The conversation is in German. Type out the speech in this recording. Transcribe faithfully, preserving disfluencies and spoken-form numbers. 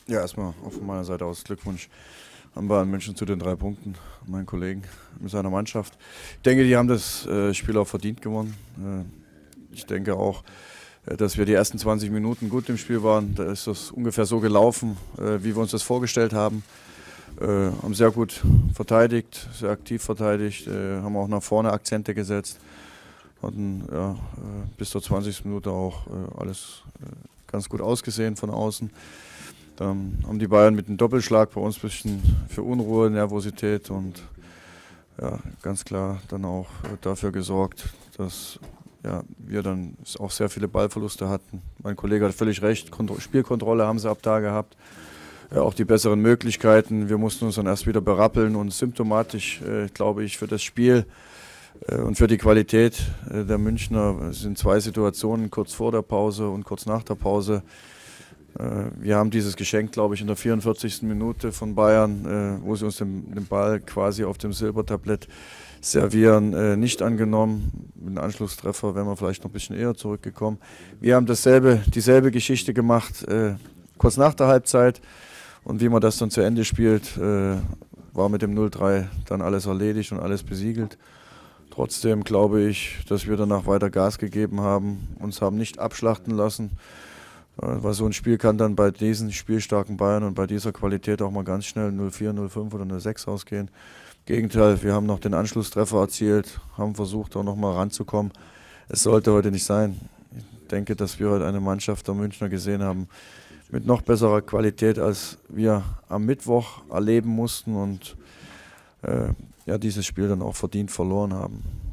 Ja, erstmal auch von meiner Seite aus Glückwunsch an Bayern München zu den drei Punkten, an meinen Kollegen mit seiner Mannschaft. Ich denke, die haben das äh, Spiel auch verdient gewonnen. Äh, ich denke auch, äh, dass wir die ersten zwanzig Minuten gut im Spiel waren. Da ist das ungefähr so gelaufen, äh, wie wir uns das vorgestellt haben. Äh, haben sehr gut verteidigt, sehr aktiv verteidigt, äh, haben auch nach vorne Akzente gesetzt. Hatten ja, äh, bis zur zwanzigsten Minute auch äh, alles äh, ganz gut ausgesehen von außen. Dann haben die Bayern mit einem Doppelschlag bei uns ein bisschen für Unruhe, Nervosität und ja, ganz klar dann auch äh, dafür gesorgt, dass ja, wir dann auch sehr viele Ballverluste hatten. Mein Kollege hat völlig recht, Kontro- Spielkontrolle haben sie ab da gehabt, ja, auch die besseren Möglichkeiten. Wir mussten uns dann erst wieder berappeln und symptomatisch, äh, glaube ich, für das Spiel äh, und für die Qualität äh, der Münchner sind zwei Situationen, kurz vor der Pause und kurz nach der Pause. Wir haben dieses Geschenk, glaube ich, in der vierundvierzigsten Minute von Bayern, wo sie uns den, den Ball quasi auf dem Silbertablett servieren, nicht angenommen. Mit einem Anschlusstreffer wären wir vielleicht noch ein bisschen eher zurückgekommen. Wir haben dasselbe, dieselbe Geschichte gemacht, kurz nach der Halbzeit. Und wie man das dann zu Ende spielt, war mit dem null drei dann alles erledigt und alles besiegelt. Trotzdem glaube ich, dass wir danach weiter Gas gegeben haben, uns haben nicht abschlachten lassen. Weil so ein Spiel kann dann bei diesen spielstarken Bayern und bei dieser Qualität auch mal ganz schnell null vier, null fünf oder null sechs ausgehen. Im Gegenteil, wir haben noch den Anschlusstreffer erzielt, haben versucht auch noch mal ranzukommen. Es sollte heute nicht sein. Ich denke, dass wir heute eine Mannschaft der Münchner gesehen haben mit noch besserer Qualität, als wir am Mittwoch erleben mussten und äh, ja, dieses Spiel dann auch verdient verloren haben.